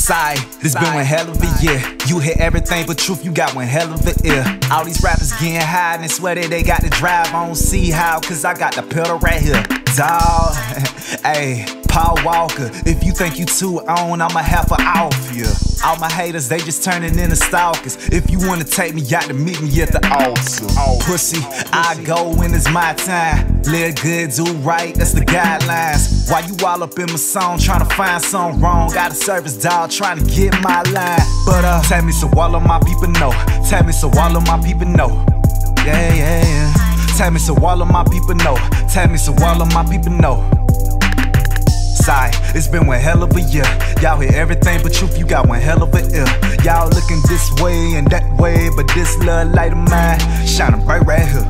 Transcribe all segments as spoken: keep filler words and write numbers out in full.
Sigh, this been one hell of a year. You hear everything but truth, you got one hell of a ear. All these rappers getting high and swear that they got the drive. I don't see how, cause I got the pedal right here. Dawg, ayy, Paul Walker. If you think you too on, I'ma have to off you. All my haters, they just turning into stalkers. If you wanna take me out to meet me at the altar. Pussy, I go when it's my time. Live good, do right, that's the guidelines. Why you all up in my song trying to find something wrong? Got a service dog trying to get my line. But uh, tell me so all of my people know. Tell me so all of my people know. Yeah, yeah, yeah. Tell me so all of my people know. Tell me so all of my people know. Sigh, it's been one hell of a year. Y'all hear everything but truth, you got one hell of a ear. Y'all looking this way and that way, but this little light of mine shining bright right here.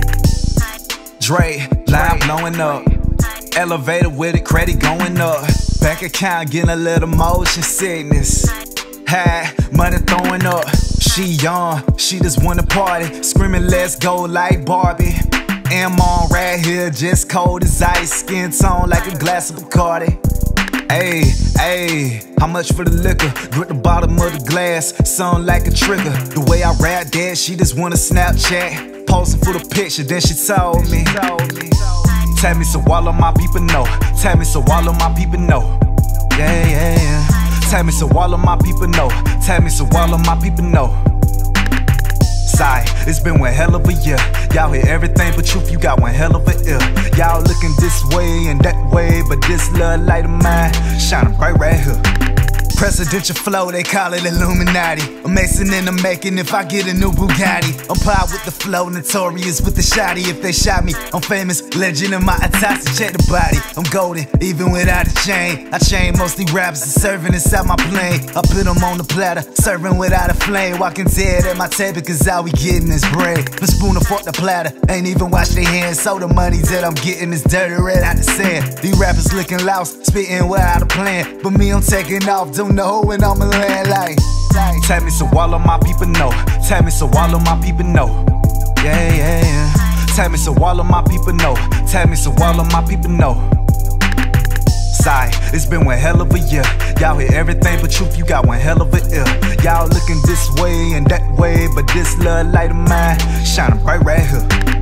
Dre, line blowing up. Elevator with it, credit going up. Bank account getting a little motion sickness. High, money throwing up. She young, she just wanna party. Screaming let's go like Barbie. I'm on right here, just cold as ice. Skin tone like a glass of Bacardi. Ayy, ayy, how much for the liquor? Grip the bottom of the glass, sound like a trigger. The way I rap that, she just wanna Snapchat. Posing for the picture, then she told me. Tell me so all of my people know. Tell me so all of my people know. Yeah, yeah, yeah. Tell me so all of my people know. Tell me so all of my people know. Sigh, it's been one hell of a year. Y'all hear everything but truth, you got one hell of a ear. Y'all looking this way and that way, but this little light of mine shining bright right here. Presidential flow, they call it Illuminati. I'm Mason in the making if I get a new Bugatti. I'm proud with the flow, notorious with the shotty. If they shot me, I'm famous, legend in my attacks to check the body. I'm golden, even without a chain. I chain mostly rappers and serving inside my plane. I put them on the platter, serving without a flame. Walking dead at my table cause all we getting is bread. The spoon fuck the platter, ain't even wash their hands. So the money that I'm getting is dirty right out the sand. These rappers looking lost, spitting without a plan. But me, I'm taking off, don't know when I'ma land like, like. Tell me so all of my people know. Tell me so all of my people know. Yeah, yeah, yeah. Tell me so all of my people know. Tell me so all of my people know. Sigh, it's been one hell of a year. Y'all hear everything but truth, you got one hell of a ear. Y'all looking this way and that way, but this little light of mine shining bright right here.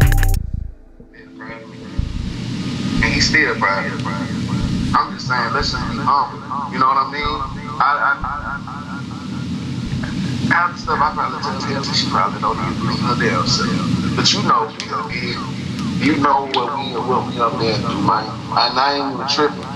And he's still proud. I'm just saying, let's just be humble. You know what I mean? I, I, I, half the stuff I probably tell her, she probably don't even believe her damn self. But you know, you know, you know what we what we up there do, man. And I ain't even tripping.